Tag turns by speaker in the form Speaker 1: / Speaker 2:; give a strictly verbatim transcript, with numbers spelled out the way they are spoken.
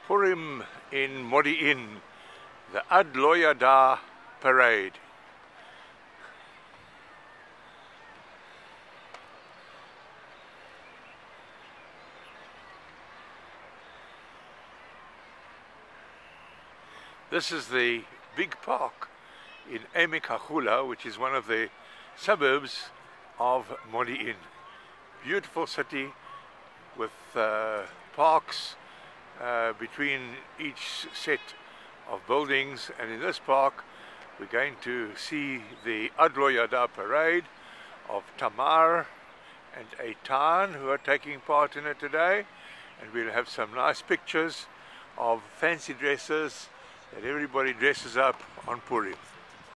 Speaker 1: Purim in Modiin, the Adloyada parade. This is the big park in Emek Hachula, which is one of the suburbs of Modiin. Beautiful city with uh, parks uh, between each set of buildings, and in this park we're going to see the Adloyada parade of Tamar and Eitan, who are taking part in it today, and we'll have some nice pictures of fancy dresses that everybody dresses up on Purim.